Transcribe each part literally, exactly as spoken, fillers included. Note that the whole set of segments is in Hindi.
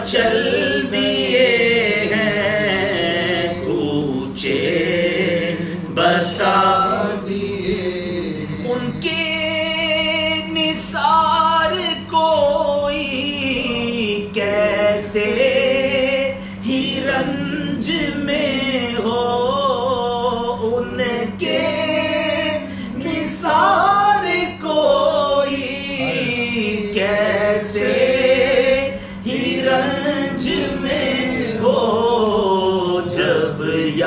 चल दिए हैं कूचे बसा दिए। उनके निसार कोई कैसे ही रंज में हो, उनके निसार कोई कैसे ही रंज में हो। जब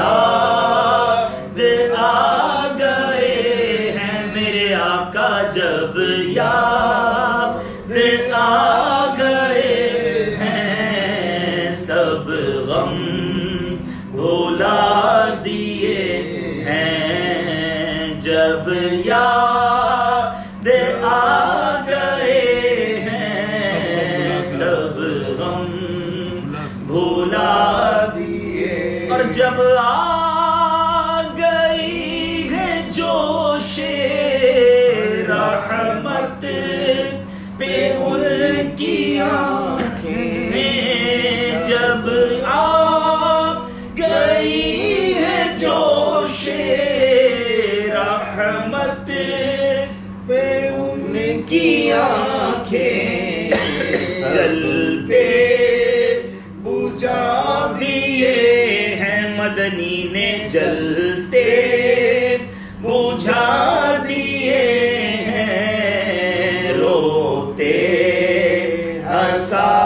याद आ गए हैं मेरे आका, जब याद आ गए हैं सब गम भुला दिए हैं। जब याद आ गए हैं सब गम भुला दिए। और जब आ गई है जोशे रहमत पे उनकी आंखें, जब आ गई है जोशे रहमत पे उनकी आंखें, जलते बुझा दिए हैं मदनी ने, जलते बुझा दिए हैं। रोते हंसा